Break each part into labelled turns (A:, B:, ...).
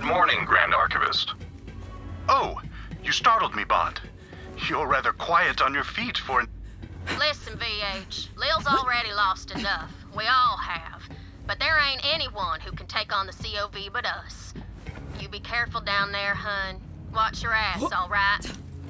A: morning, Grand Archivist.
B: Oh, you startled me, Bond. You're rather quiet on your feet for an...
C: Listen, VH. Lil's already lost enough. We all have. But there ain't anyone who can take on the COV but us. You be careful down there, hun. Watch your ass, all right?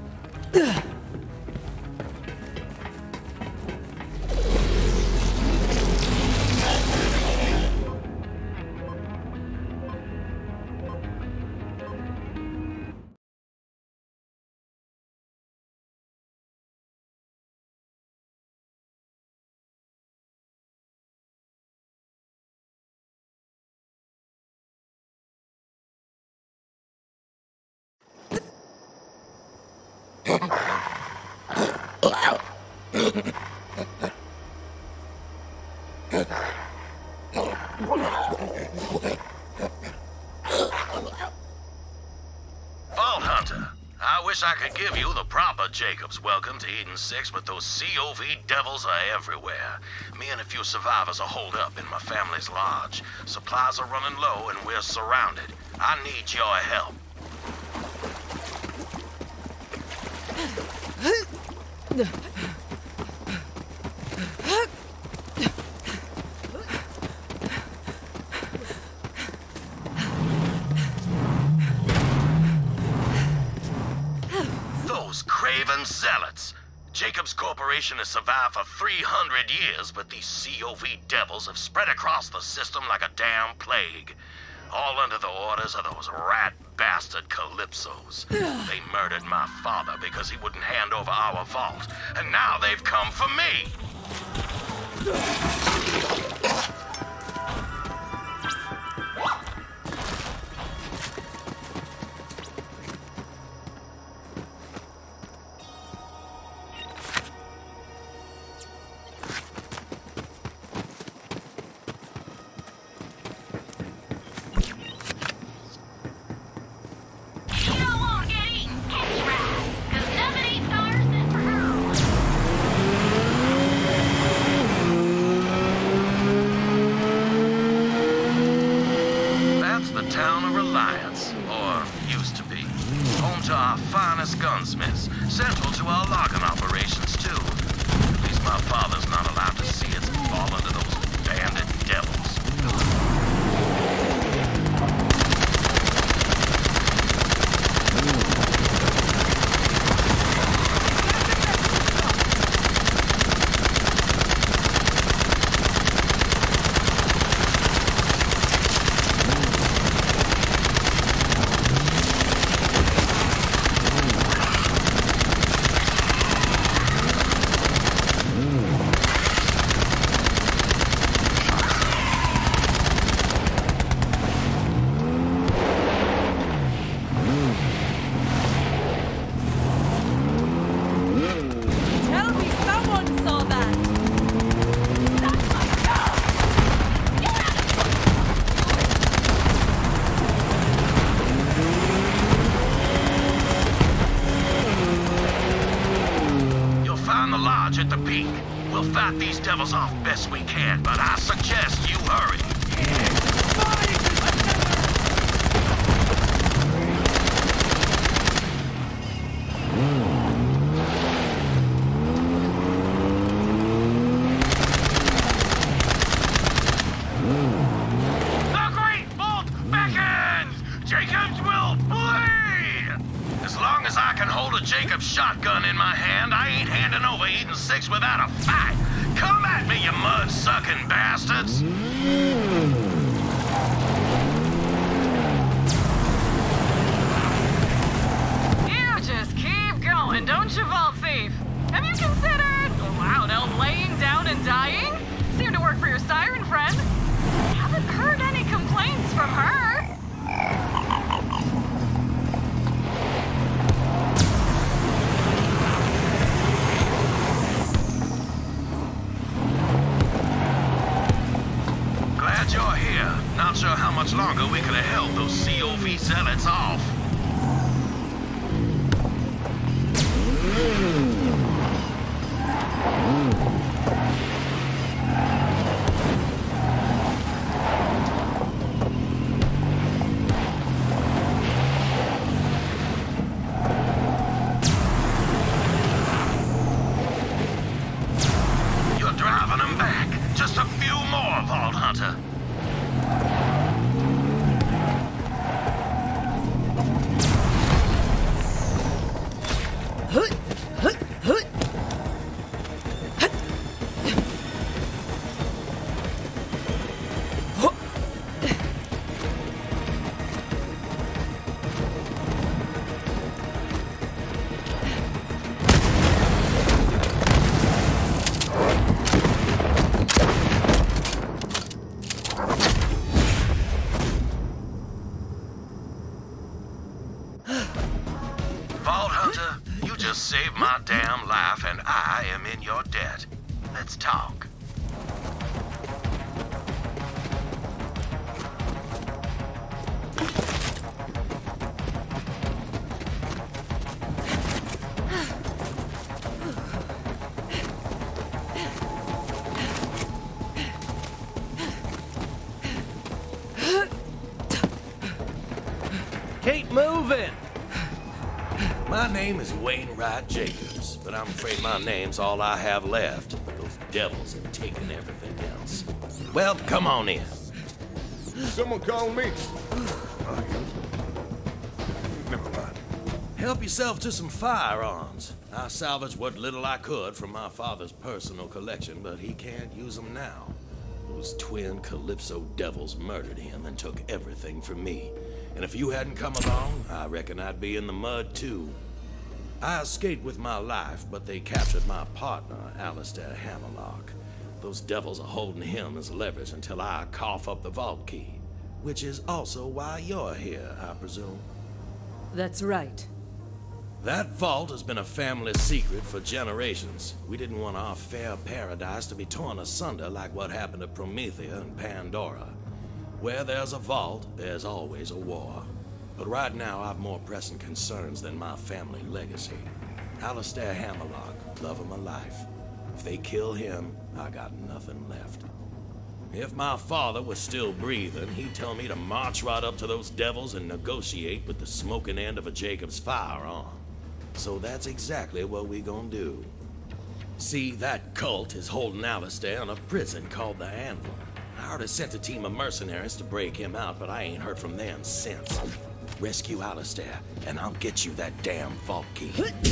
D: Vault Hunter, I wish I could give you the proper Jacob's welcome to Eden 6, but those COV devils are everywhere. Me and a few survivors are holed up in my family's lodge. Supplies are running low and we're surrounded. I need your help. Those craven zealots. Jacobs Corporation has survived for 300 years, but these COV devils have spread across the system like a damn plague. All under the orders of those rat bastard Calypsos. They murdered my father because he wouldn't hand over our vault, and now they've come for me! Gunsmiths, central to our logging operations, too. At least my father's not allowed to see us fall under those bandit devils. At the peak. We'll fight these devils off best we can, but I suggest you hurry. The Great Vault beckons! Jacobs will bleed! As long as I can hold a Jacobs shotgun in my hand, I ain't handing over Eden 6 without a fight. Come at me, you mud-sucking bastards!
E: You just keep going, don't you, Vault Thief? Have you considered, loud elf laying down and dying? Seemed to work for your siren friend. Haven't heard any complaints from her.
D: You're here. Not sure how much longer we could have held those COV zealots off. Hunter. Vault Hunter, you just saved my damn life and I am in your debt. Let's talk.
A: Keep moving! My name is Wainwright Jacobs, but I'm afraid my name's all I have left. Those devils have taken everything else. Well, come on in.
F: Someone call me. Never mind.
A: Help yourself to some firearms. I salvaged what little I could from my father's personal collection, but he can't use them now. Those twin Calypso devils murdered him and took everything from me. And if you hadn't come along, I reckon I'd be in the mud too. I escaped with my life, but they captured my partner, Alistair Hammerlock. Those devils are holding him as leverage until I cough up the vault key. Which is also why you're here, I presume.
G: That's right.
A: That vault has been a family secret for generations. We didn't want our fair paradise to be torn asunder like what happened to Promethea and Pandora. Where there's a vault, there's always a war. But right now, I've more pressing concerns than my family legacy. Alistair Hammerlock, love of my life. If they kill him, I got nothing left. If my father was still breathing, he'd tell me to march right up to those devils and negotiate with the smoking end of a Jacobs firearm. So that's exactly what we gonna do. See, that cult is holding Alistair in a prison called the Anvil. I already sent a team of mercenaries to break him out, but I ain't heard from them since. Rescue Alistair, and I'll get you that damn vault key.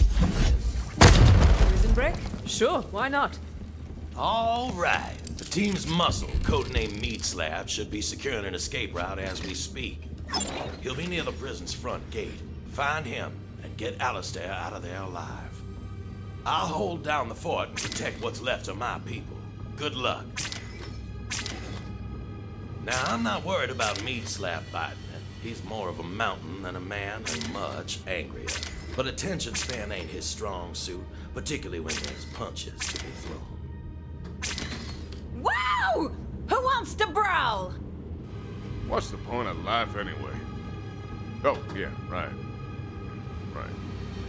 G: Prison break? Sure, why not?
A: All right. The team's muscle, codenamed Meat Slab, should be securing an escape route as we speak. He'll be near the prison's front gate. Find him and get Alistair out of there alive. I'll hold down the fort and protect what's left of my people. Good luck. Now, I'm not worried about Meat Slab biting it. He's more of a mountain than a man and much angrier. But attention span ain't his strong suit, particularly when there's punches to be thrown.
G: Wow! Who wants to brawl?
F: What's the point of life anyway? Oh, yeah, right. Right.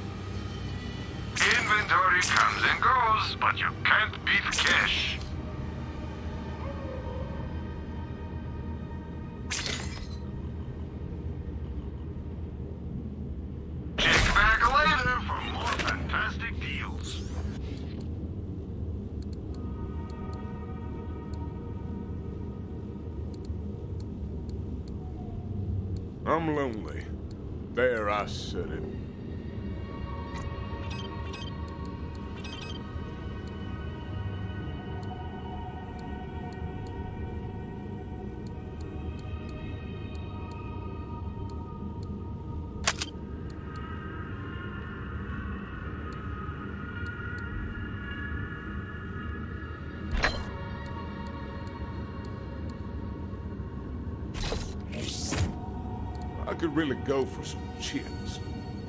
B: Inventory comes and goes, but you can't beat cash. Check back later for more fantastic deals.
F: I'm lonely. There, I said it. I could really go for some chips.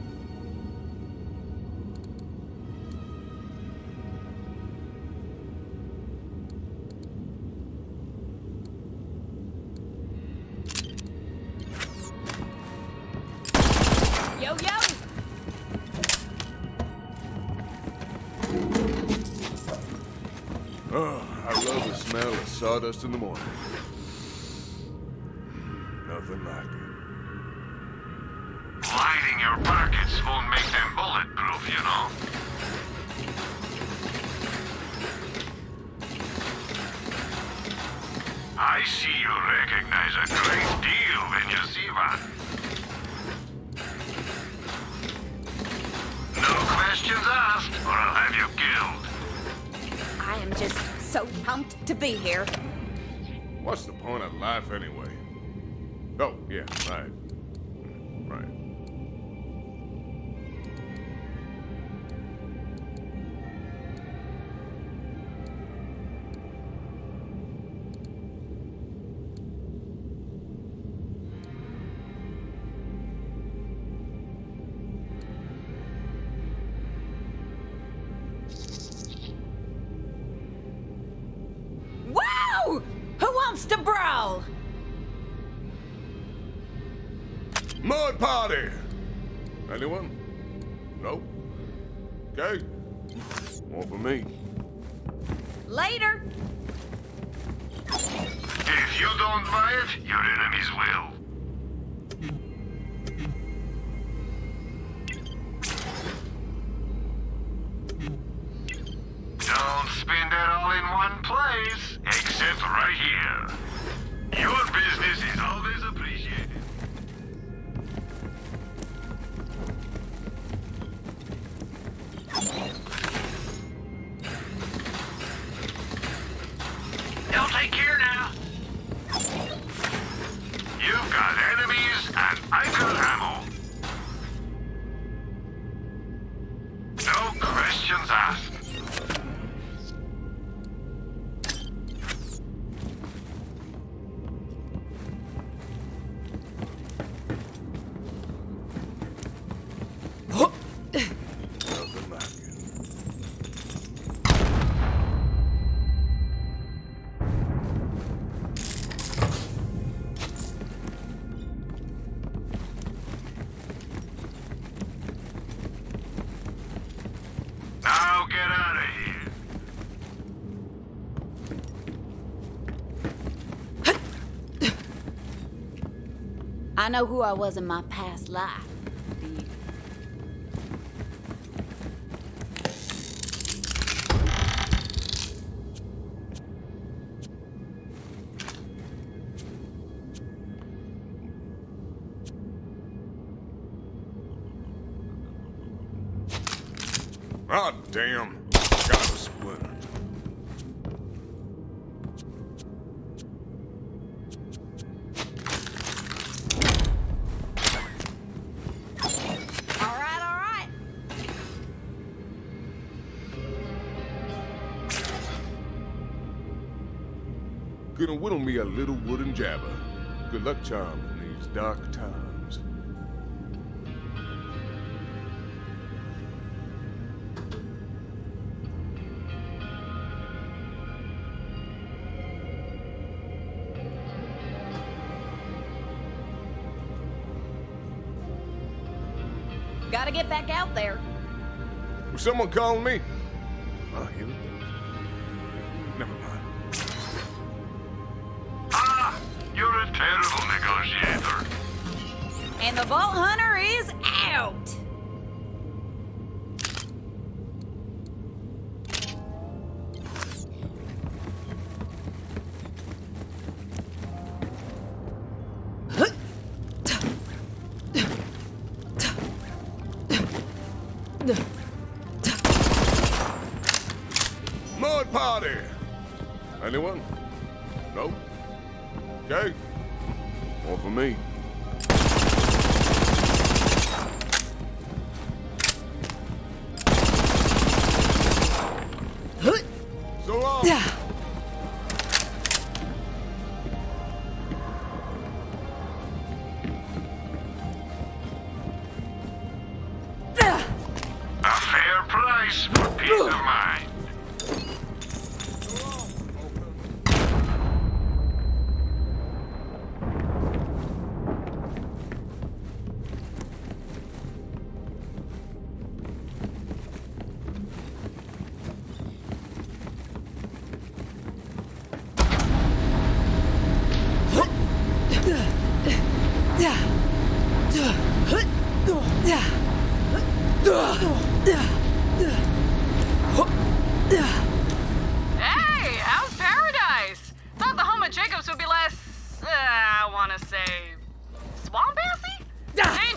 G: Yo, yo!
F: Oh, I love the smell of sawdust in the morning. Nothing like it.
B: Lighting your pockets won't make them bulletproof, you know.
H: I see you recognize a great deal when you see one. No questions asked, or I'll have you killed.
G: I am just so pumped to be here.
F: What's the point of life anyway? Oh, yeah, right. Right.
G: Wow! Who wants to brawl?
F: Mud party! Anyone? Nope. Okay. One for me.
G: Later.
H: If you don't buy it, your enemies will. Don't spend it all in one place, except right here. Your business is always appreciated. They'll take care now. You've got enemies, and I've got ammo. No questions asked.
F: Nothing like it.
H: Now get out of here.
G: I know who I was in my past life.
F: Ah, damn. Got a splinter.
G: All right.
F: Gonna whittle me a little wooden jabber. Good luck charm in these dark times.
G: Gotta get back out there.
F: Was someone calling me? Oh, here we go. Never mind.
H: Ah, you're a terrible negotiator.
G: And the Vault Hunter is out.
F: Mud party! Anyone? Nope. Okay. One for me. So long!
H: A fair price for peace of mind.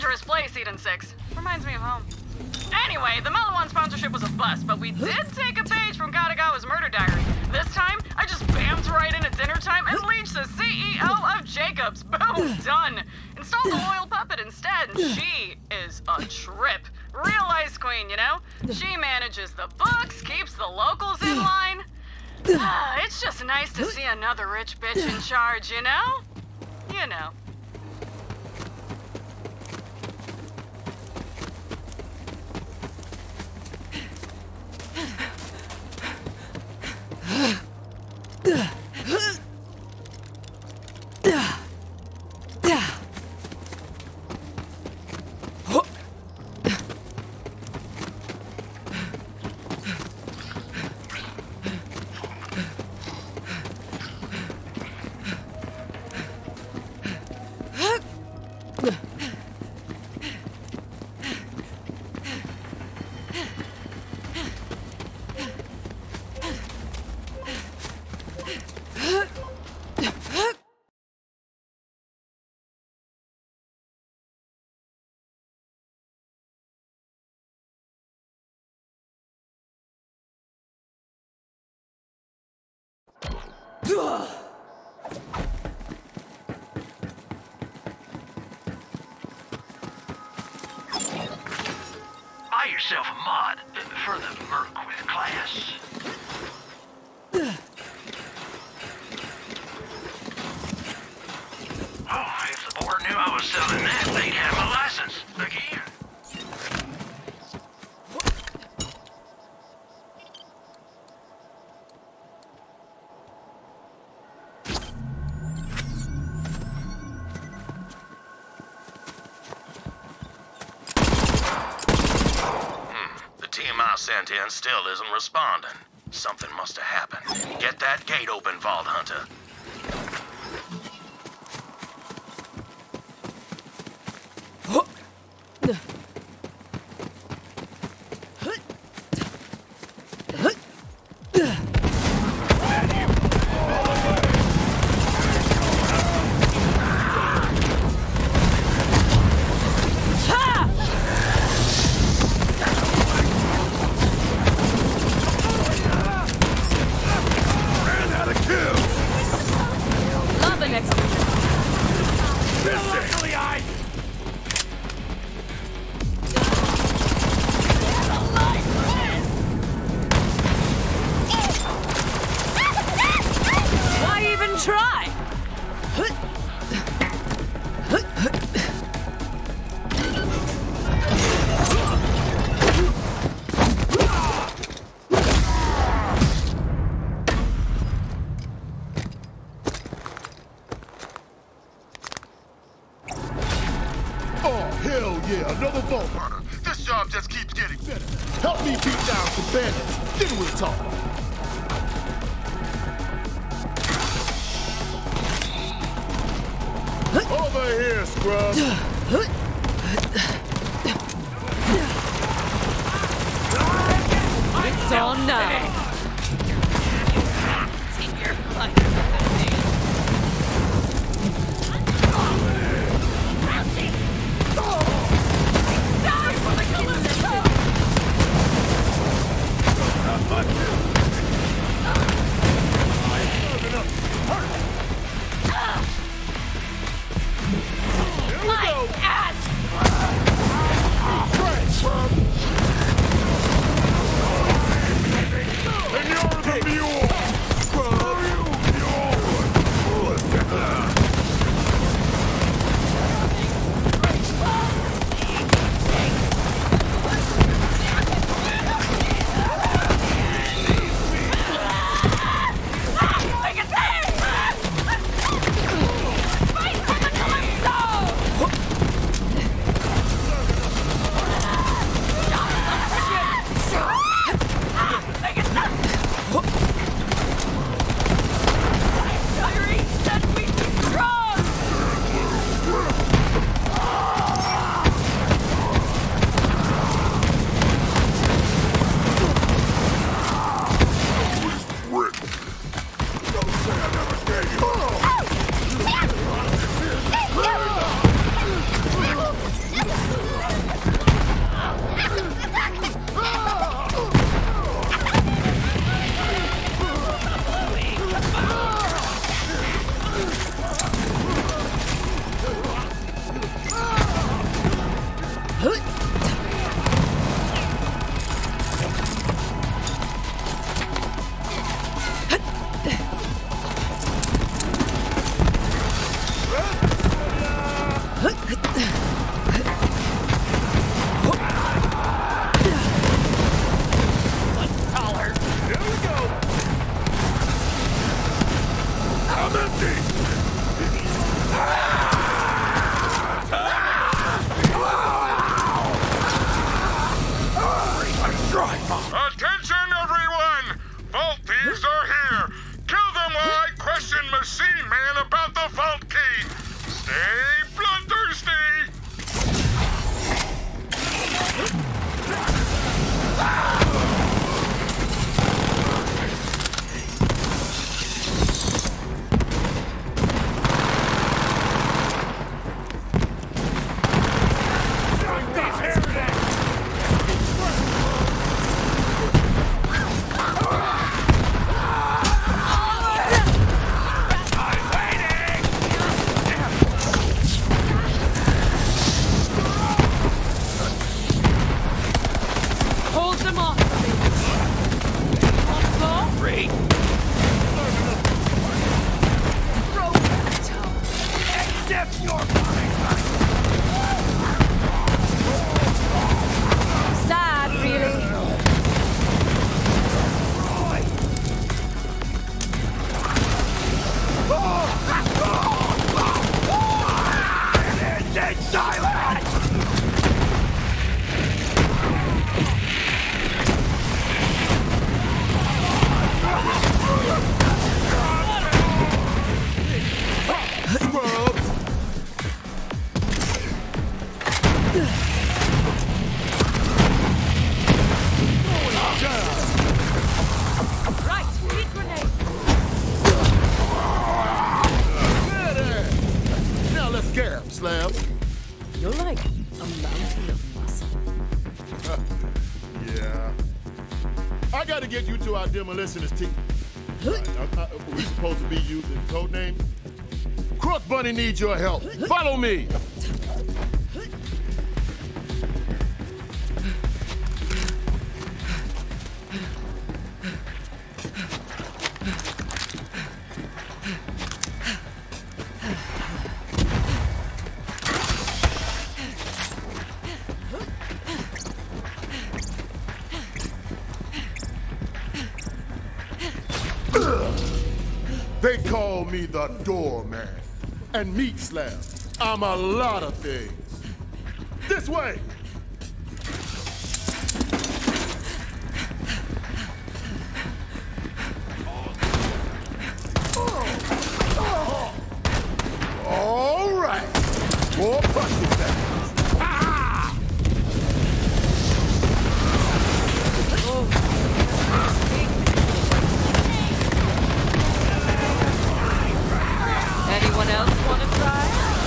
E: dangerous place, Eden 6. Reminds me of home. Anyway, the Mellow One sponsorship was a bust, but we did take a page from Katagawa's murder diary. This time, I just bammed right in at dinner time and leached the CEO of Jacobs. Boom, done. Installed the loyal puppet instead, and she is a trip. Real ice queen, you know? She manages the books, keeps the locals in line. It's just nice to see another rich bitch in charge, you know? You know.
H: Buy yourself a mod for the Merc with class. Oh, if the board knew I was selling that, they'd have my license. Look here.
D: Sent in still isn't responding. Something must have happened. Get that gate open, Vault Hunter.
I: Another vault. This job just keeps getting better. Help me beat down some bandits. Then we'll talk. Over here, scrub.
G: It's on now.
I: Here we go.
H: the vault key. Stay bloodthirsty.
G: You're like a mountain of muscle.
I: Yeah. I gotta get you to our demolitionist team. We're supposed to be using code names. Crook Bunny needs your help. Follow me. They call me the doorman and meat slab. I'm a lot of things. This way! All right. More punches back.
G: Anyone else want to try?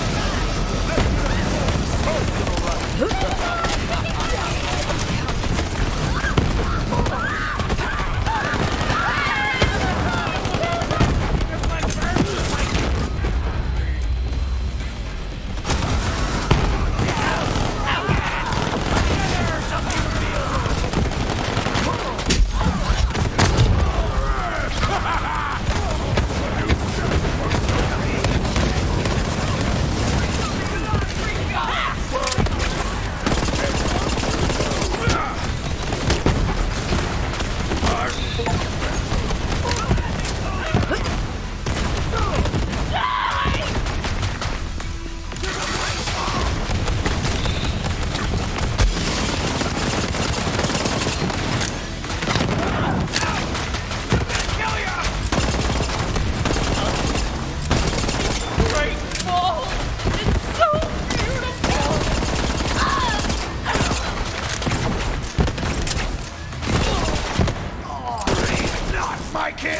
I: My kid!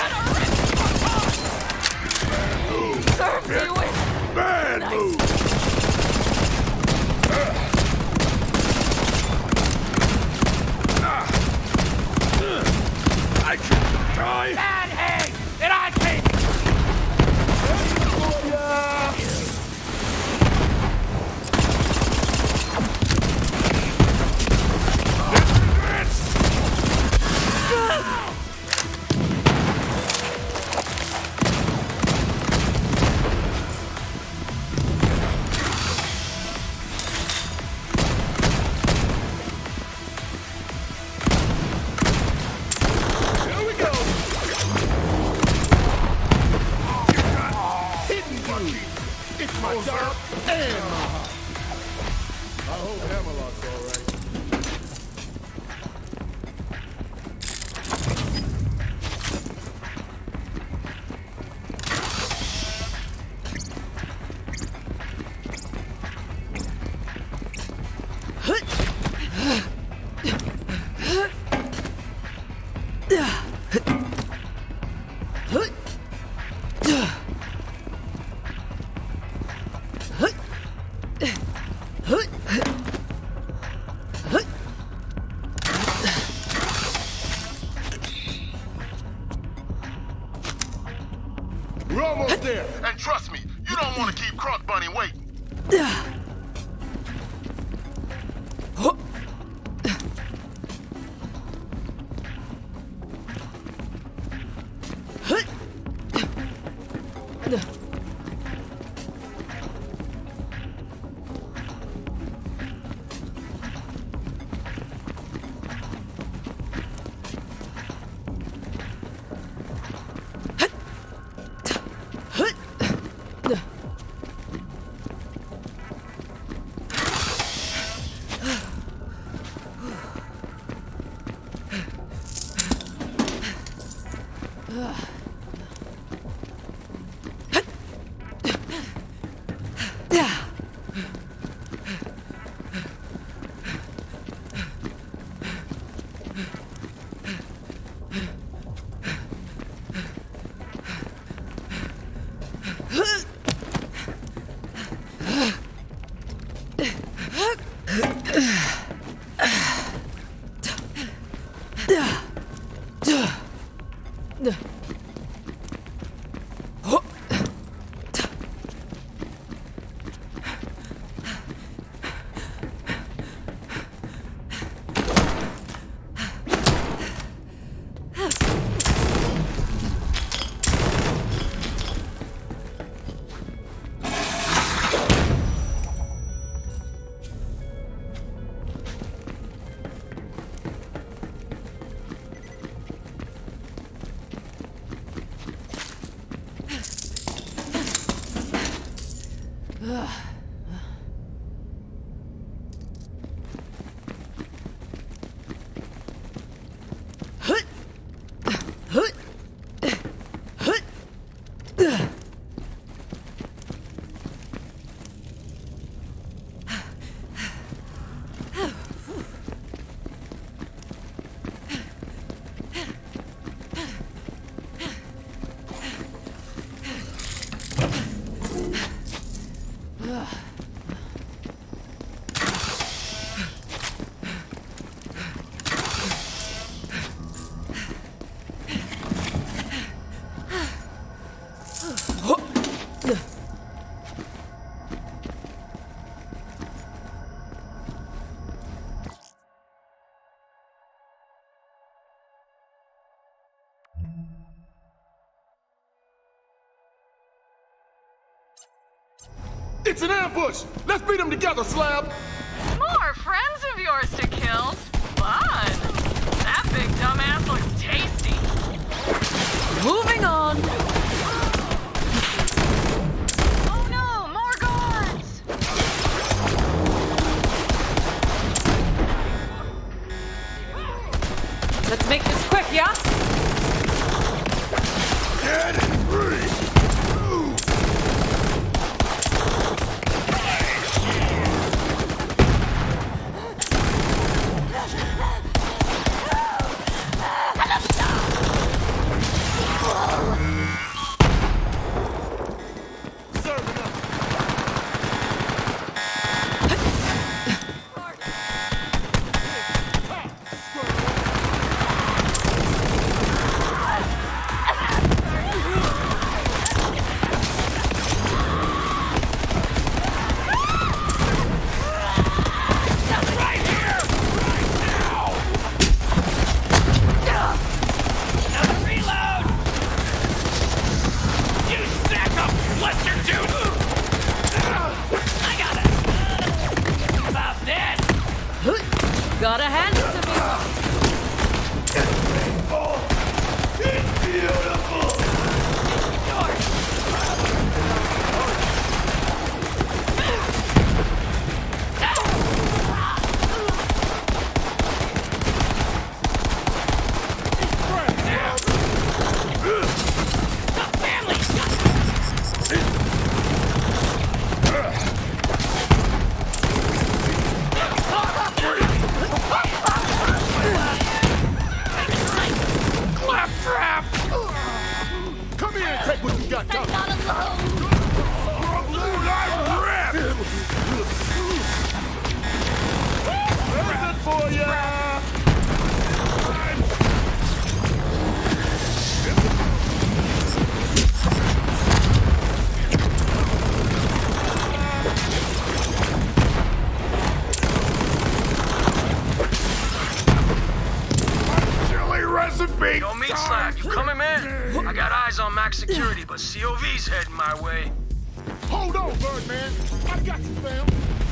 G: Serves you with
I: Bad move! I can die!
H: Bad egg! And I take
I: It's my job and my heart. I hope Hammerlock's all right. Trust me, you don't want to keep Crunk Bunny waiting. It's an ambush! Let's beat them together, Slab!
E: More friends of yours to kill? Fun! That big dumbass looks tasty.
G: Moving on.
E: Oh no, more guards!
G: Let's make this quick, yeah?
I: Get free!
H: Lester, dude!
J: max security, but COV's heading my way.
I: Hold on, Birdman. I got you, fam.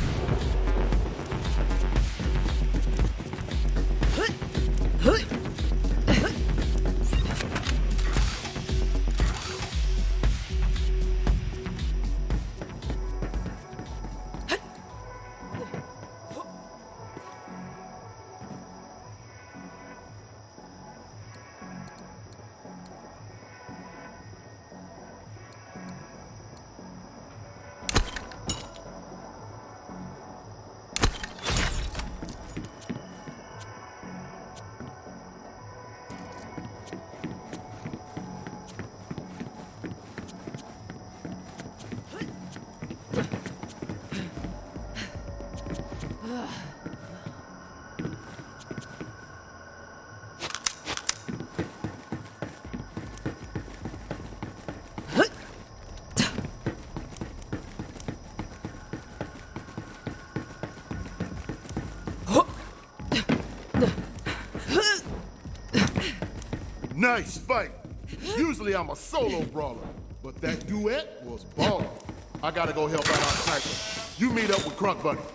I: Nice fight. Usually I'm a solo brawler, but that duet was ballin'. I gotta go help out our sniper. You meet up with Crunk Bunny.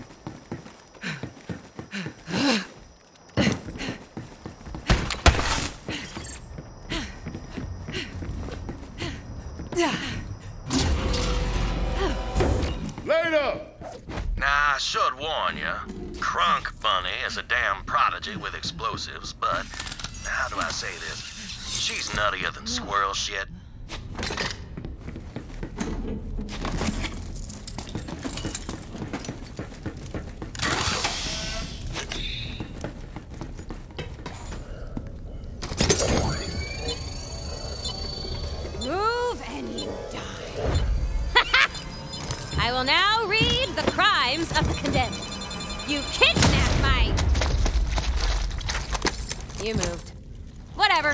I: Later!
D: Now, I should warn you, Crunk Bunny is a damn prodigy with explosives, but how do I say this? She's nuttier than squirrel shit.
K: Move and you die. I will now read the crimes of the condemned. You kidnapped my... You moved. Whatever.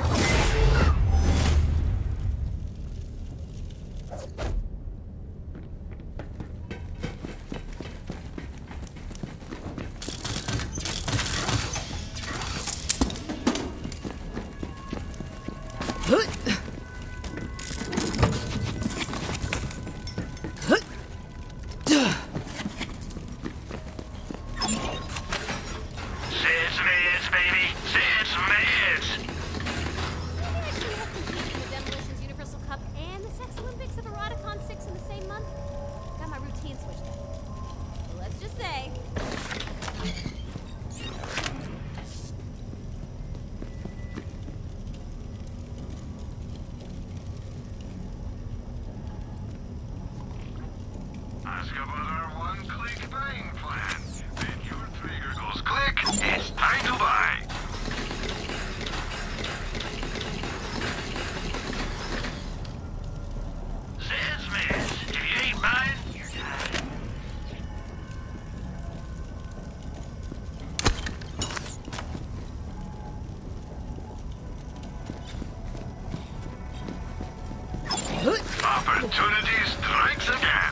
H: Opportunity strikes again.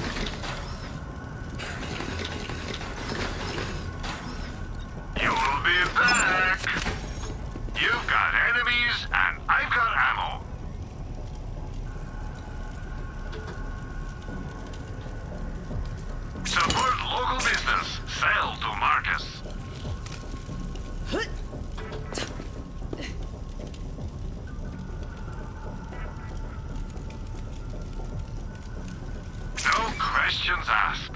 H: You'll be back. You've got enemies, and I've got ammo. Support local business. Sell to Marcus. No questions asked.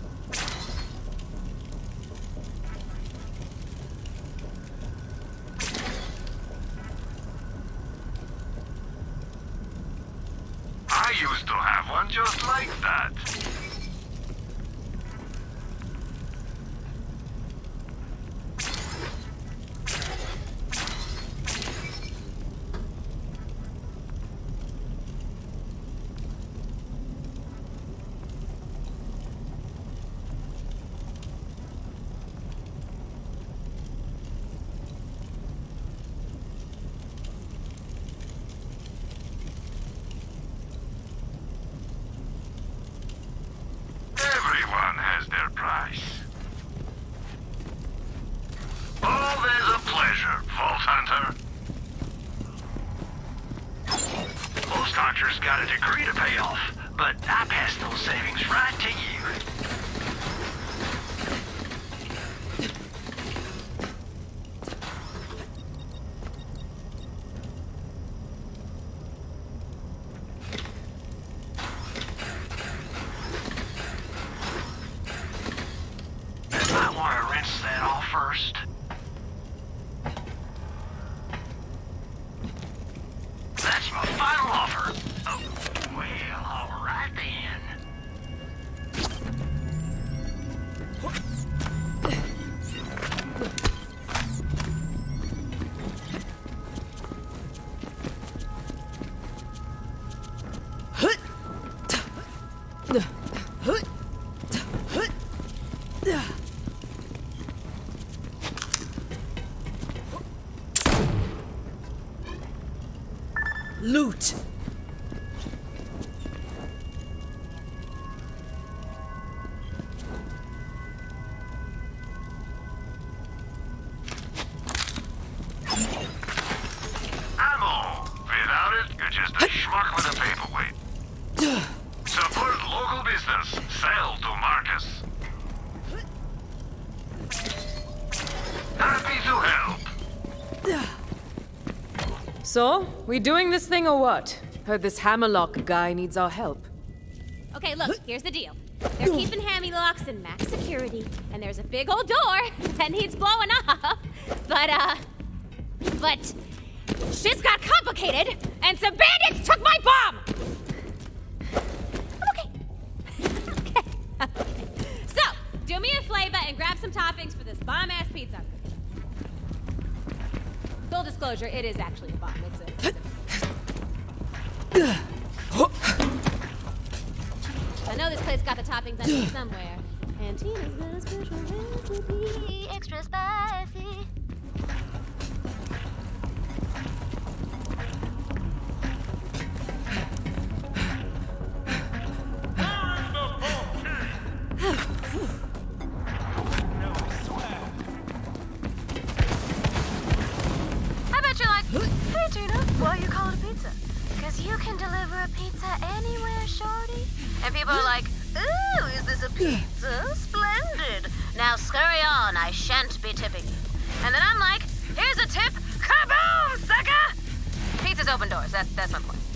H: I used to have one just like that. fuel savings right to you. I want to rinse that off first. That's my final offer. Oh, well, all right then.
G: Loot!
H: Ammo! Without it, you're just a schmuck with a paperweight. Support local business. Sell to Marcus. Happy to help.
E: So, we doing this thing or what? Heard this Hammerlock guy needs our help.
K: Okay, look, here's the deal. They're keeping Hammylocks in max security, and there's a big old door that needs blowing up. But shit's got complicated, and some bandits took my bomb! Okay. So, do me a favor and grab some toppings for this bomb-ass pizza. Full disclosure, it is actually a bomb. I know this place got the toppings I need somewhere. And Tina's got a special recipe, extra spicy.
C: I bet you're like, hey Tina, why you call it a pizza? Because you can deliver a pizza anywhere, shorty. And people are like, ooh, is this a pizza? Splendid. Now scurry on, I shan't be tipping you. And then I'm like, here's a tip, kaboom, sucker! Pizza's open doors, that's my point.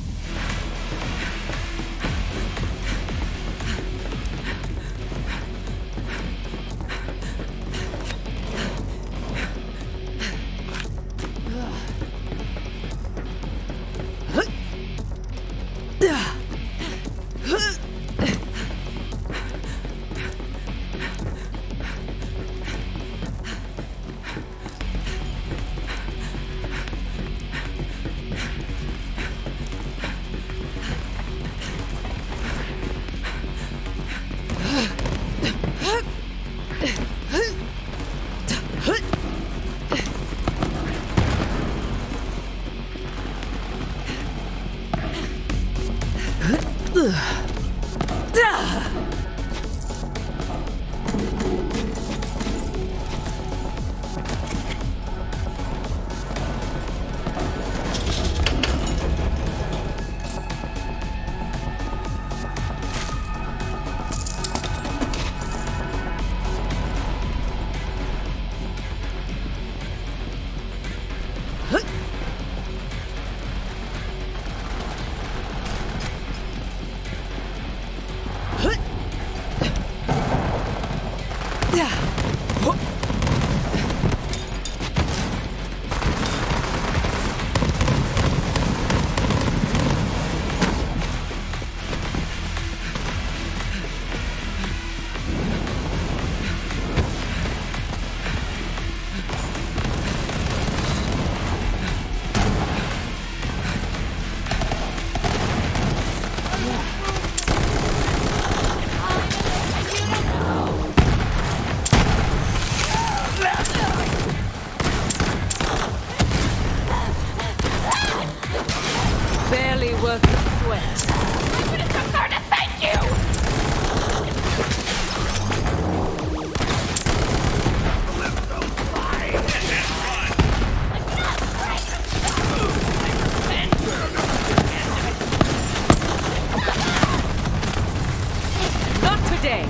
E: day.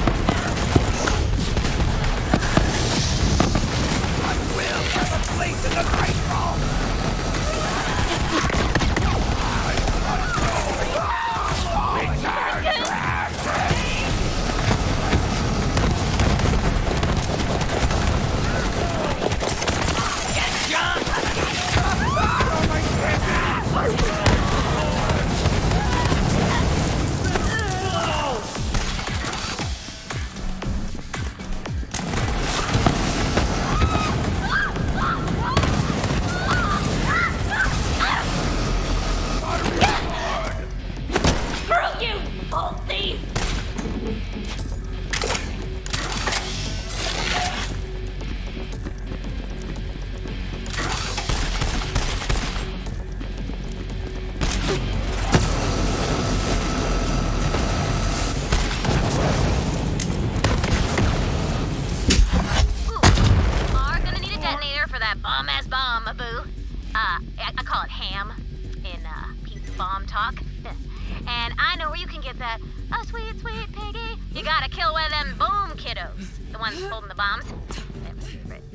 L: I will have a place in the Great Hall!
C: I call it ham in pizza bomb talk. And I know where you can get that. Oh, sweet, sweet piggy. You gotta kill one of them boom kiddos. The ones holding the bombs. They're my favorite.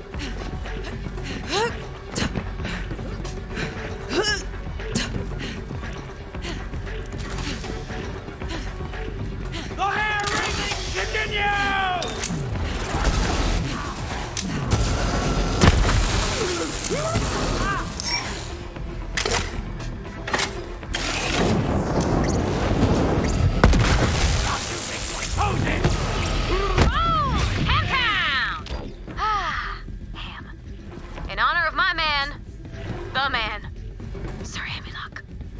L: The hair-raising continues!
C: In honor of my man, the man, Sir Hammerlock.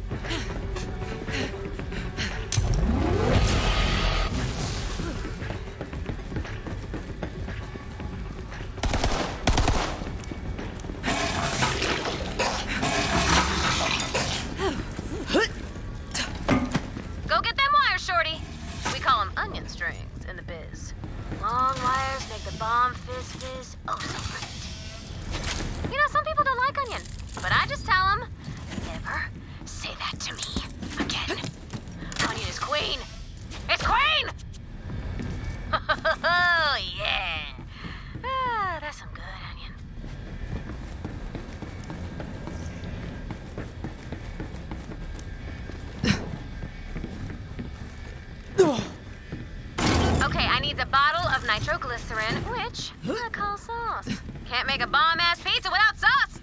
C: Go get them wires, Shorty. We call them onion strings in the biz. Long wires make the bomb fizz oh so bright. You know, some people don't like onion, but I just tell them, never say that to me again. Onion is queen. It's queen! Oh, yeah. Ah, that's some good onion. Okay, I need a bottle of nitroglycerin, which I call sauce. Can't make a bomb-ass pizza without sauce!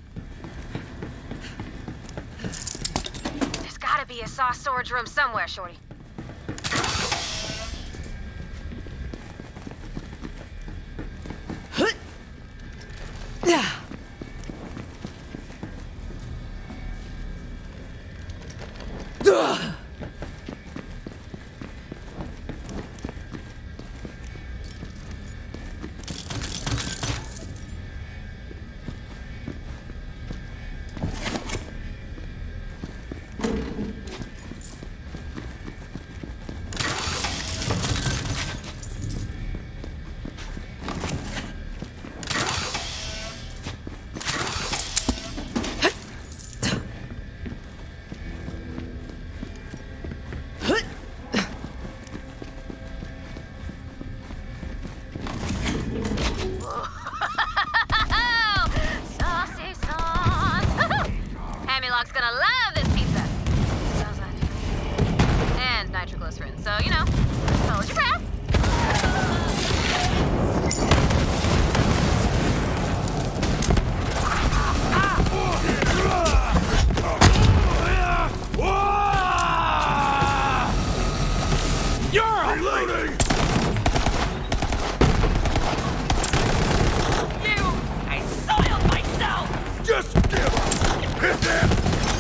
C: There's gotta be a sauce storage room somewhere, Shorty. Hammerlock's gonna love this pizza. Sounds like. And nitroglycerin, so, you know, hold your breath.
L: You're reloading! I soiled myself! Just give up! Hit him!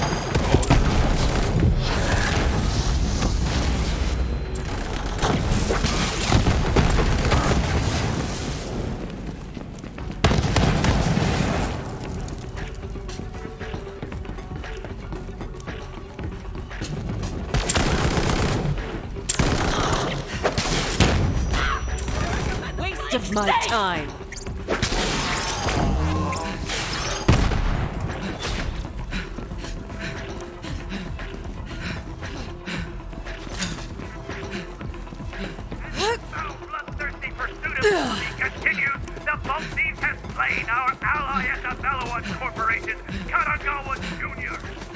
E: Waste of my time.
H: slain our ally at the Bellowood Corporation, Katagawa Jr.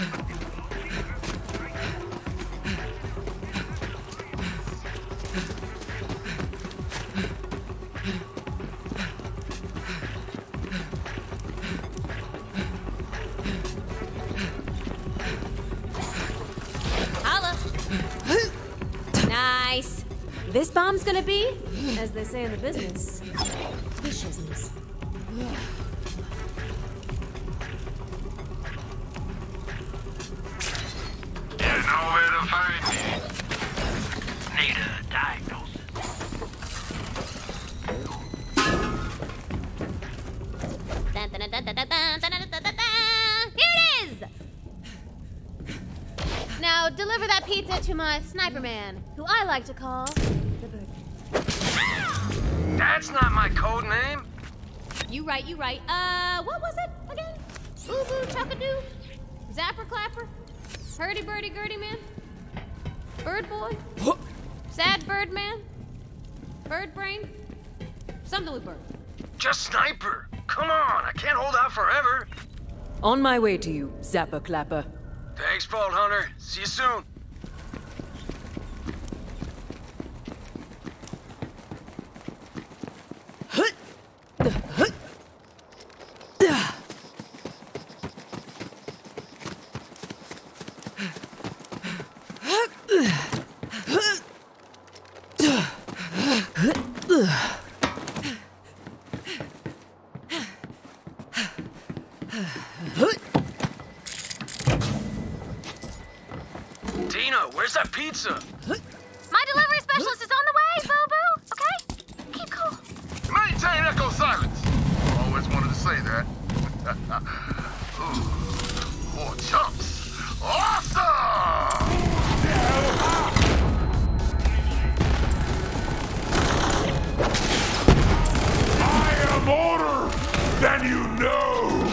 K: Holla! Nice. This bomb's gonna be, as they say in the business, fishisms.
H: You know where to find me. Need a diagnosis.
K: Dun, dun, dun, dun, dun, dun, dun, dun, dun, dun, dun. Here it is! Now deliver that pizza to my sniper man, who I like to call the Bird.
J: That's not my code name.
K: You right. What was it again? Boo boo chuckadoo? Zapper clapper? Hurdy birdie gurdy man? Bird boy? Sad bird man? Bird brain? Something with bird.
J: Just sniper. Come on, I can't hold out forever.
M: On my way to you, Zapper Clapper.
J: Thanks, Vault Hunter. See you soon. Tina, where's that pizza?
C: My delivery specialist is on the way, Boo-Boo, okay? Keep cool.
I: Maintain echo silence. Always wanted to say that. Ooh, more chumps. Awesome! I am older than you know.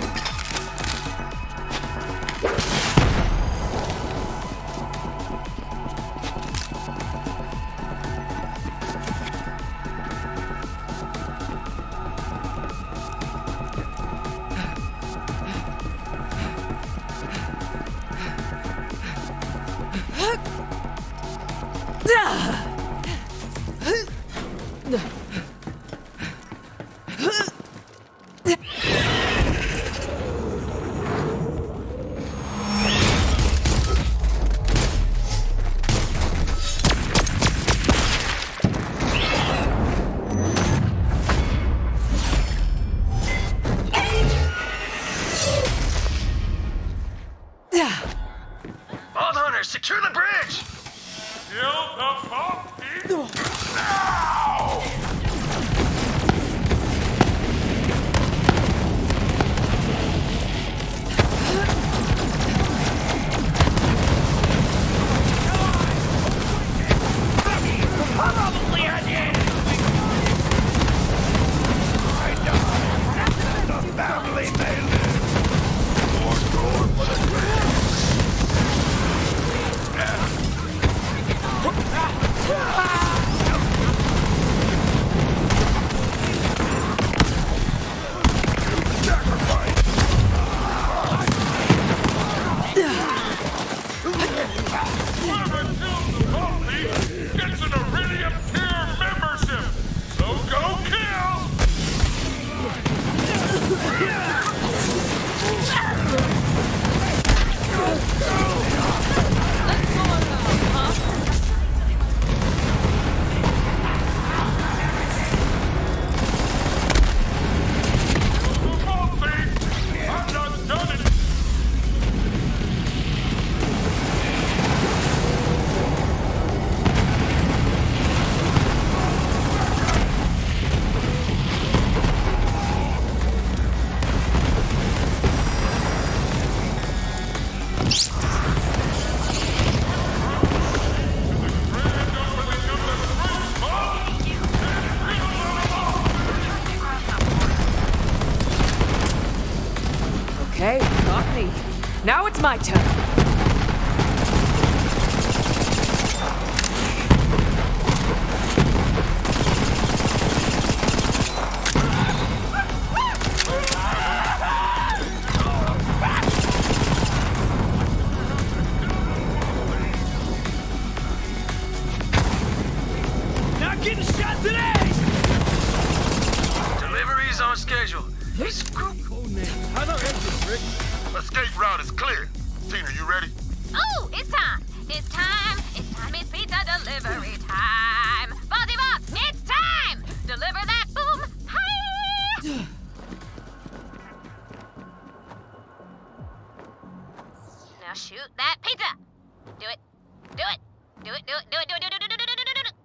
J: Vault Hunter, secure the bridge!
H: Kill the puppy!
L: Probably at the end. I died. The family may live. More door for the
H: Gets an Iridium Tier membership, so go kill! I'm not done it!
M: Okay, got me. Now it's my turn.
J: getting shot today! Delivery's on schedule. Hey, screw.
I: How's our exit, Rick?
B: Escape route is clear. Tina, you ready?
C: Oh, it's time. It's time. It's time. It's pizza delivery time. Fuzzy Box, it's time. Deliver that boom. Hi. Now shoot that pizza. Do it. Do it. Do it. Do it. Do it. Do it. Do it. Do it. Do it. Do it. Do it.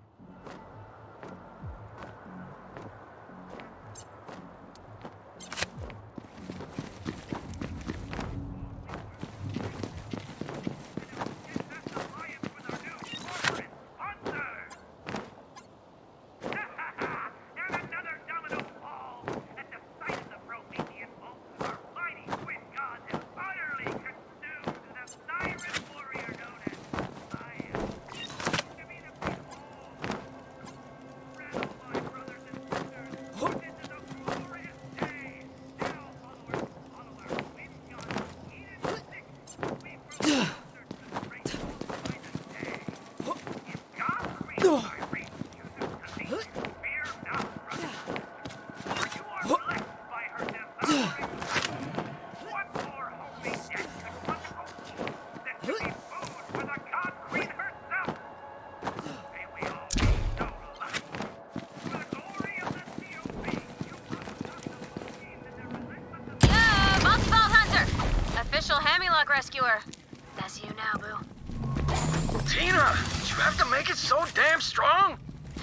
C: Rescuer. That's you now, boo.
J: Tina, did you have to make it so damn strong?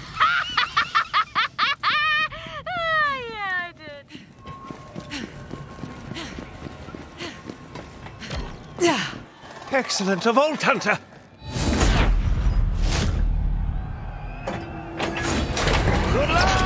E: Yeah, I did.
J: Excellent, a Vault Hunter. Good luck!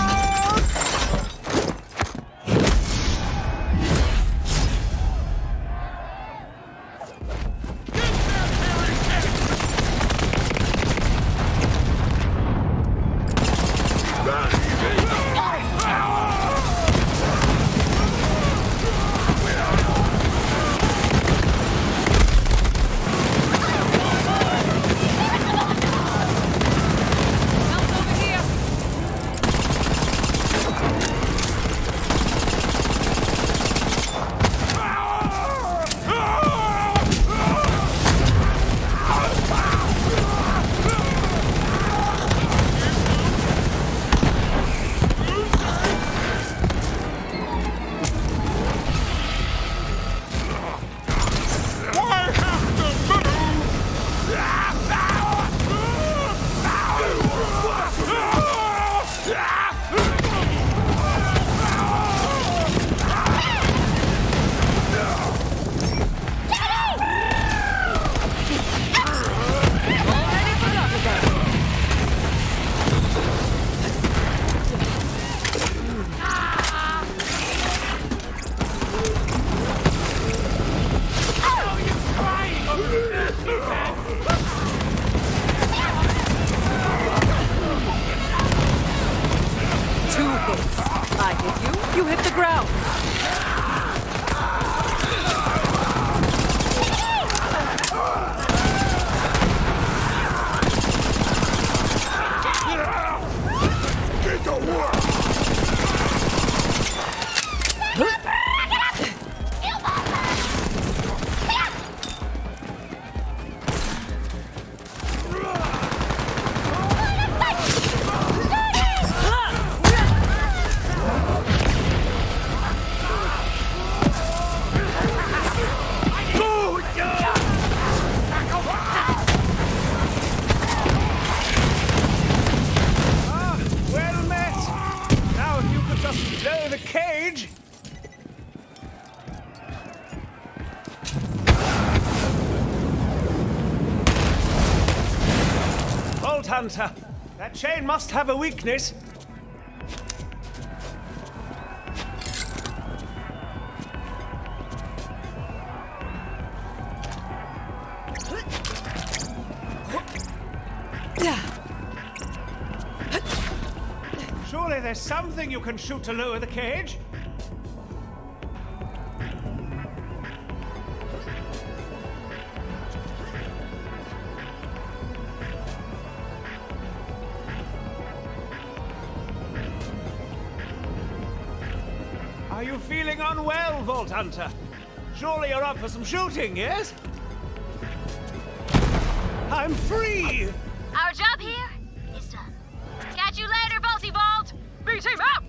M: I hit you, you hit the ground.
L: Get to work!
J: Hunter, that chain must have a weakness. Surely there's something you can shoot to lower the cage? Are you feeling unwell, Vault Hunter? Surely you're up for some shooting, yes? I'm free!
C: Our job here is done. Catch you later, Vaulty Vault!
E: B-Team out!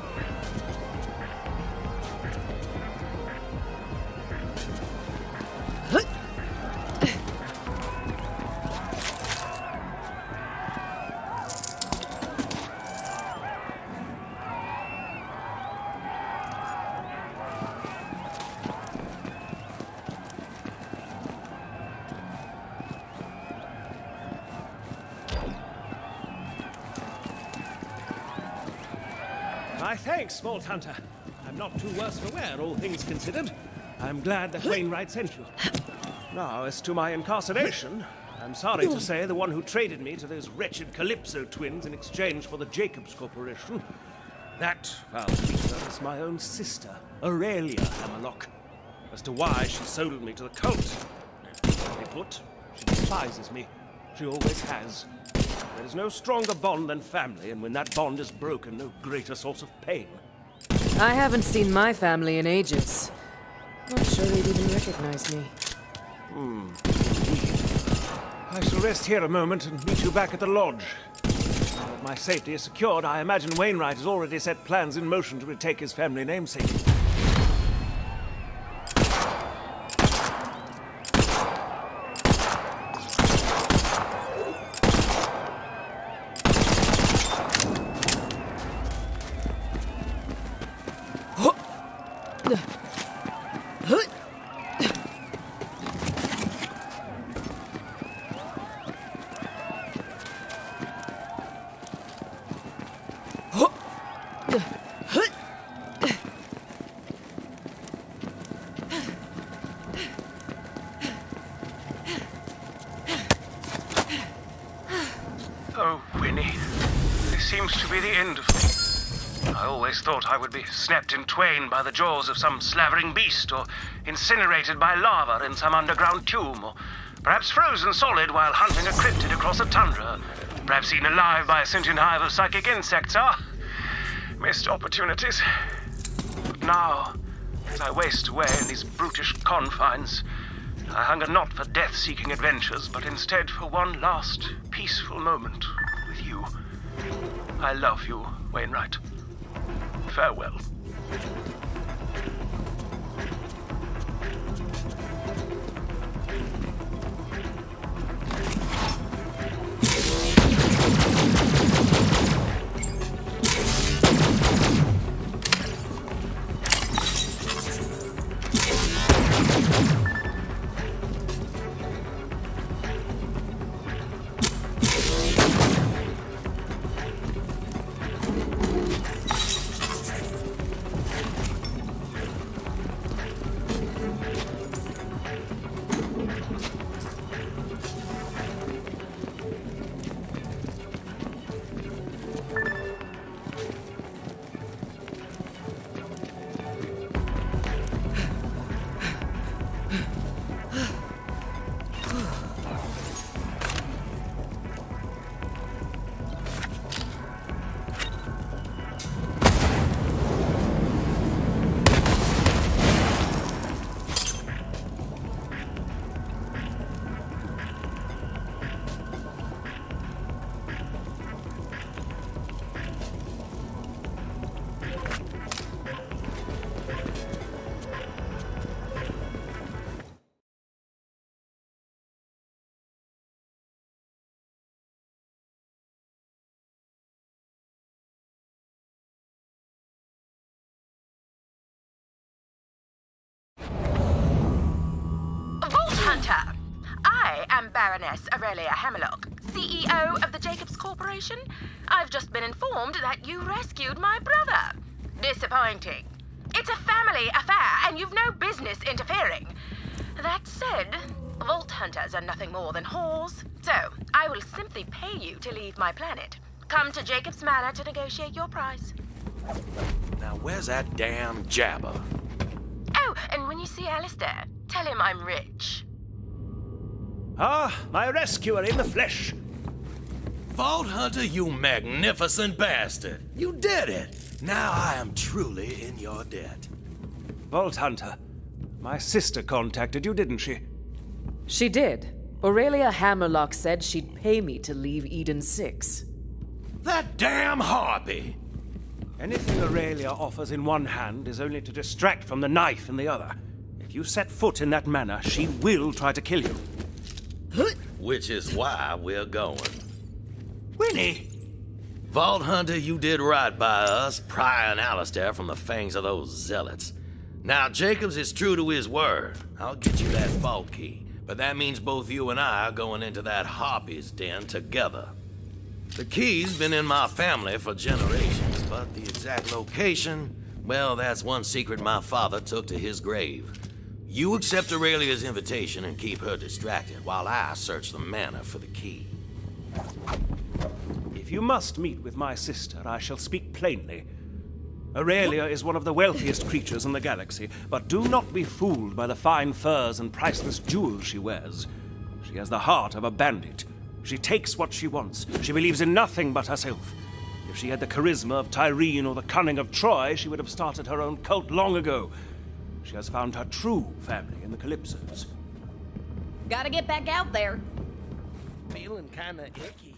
J: My thanks, Vault Hunter. I'm not too worse for wear, all things considered. I'm glad that Wainwright sent you. Now, as to my incarceration, I'm sorry to say the one who traded me to those wretched Calypso twins in exchange for the Jacobs Corporation, that foul creature is my own sister, Aurelia Hammerlock. As to why she sold me to the cult, simply put, she despises me. She always has. There is no stronger bond than family, and when that bond is broken, no greater source of pain.
M: I haven't seen my family in ages. Not sure they'd even recognize me.
J: I shall rest here a moment and meet you back at the lodge. Now that my safety is secured, I imagine Wainwright has already set plans in motion to retake his family namesake.
H: Oh, Winnie. This seems to be the end of me. I always thought I would be snapped in twain by the jaws of some slavering beast, or incinerated by lava in some underground tomb, or perhaps frozen solid while hunting a cryptid across a tundra, perhaps eaten alive by a sentient hive of psychic insects. Missed opportunities. But now, as I waste away in these brutish confines, I hunger not for death-seeking adventures, but instead for one last peaceful moment with you. I love you, Wainwright. Farewell.
N: Hunter, I am Baroness Aurelia Hammerlock, CEO of the Jacobs Corporation. I've just been informed that you rescued my brother. Disappointing. It's a family affair, and you've no business interfering. That said, Vault Hunters are nothing more than whores, so I will simply pay you to leave my planet. Come to Jacobs Manor to negotiate your price.
A: Now, where's that damn jabber?
N: Oh, and when you see Alistair, tell him I'm rich.
J: Ah, my rescuer in the flesh.
A: Vault Hunter, you magnificent bastard. You did it. Now I am truly in your debt.
J: Vault Hunter, my sister contacted you, didn't she?
M: She did. Aurelia Hammerlock said she'd pay me to leave Eden 6.
A: That damn harpy!
J: Anything Aurelia offers in one hand is only to distract from the knife in the other. If you set foot in that manor, she will try to kill you.
A: Which is why we're going.
J: Winnie!
A: Vault Hunter, you did right by us, prying Alistair from the fangs of those zealots. Now, Jacobs is true to his word. I'll get you that vault key, but that means both you and I are going into that harpy's den together. The key's been in my family for generations, but the exact location, well, that's one secret my father took to his grave. You accept Aurelia's invitation and keep her distracted while I search the manor for the key.
J: If you must meet with my sister, I shall speak plainly. Aurelia is one of the wealthiest creatures in the galaxy, but do not be fooled by the fine furs and priceless jewels she wears. She has the heart of a bandit. She takes what she wants. She believes in nothing but herself. If she had the charisma of Tyreen or the cunning of Troy, she would have started her own cult long ago. She has found her true family in the Calypsos.
G: Gotta get back out there.
J: Feeling kinda icky.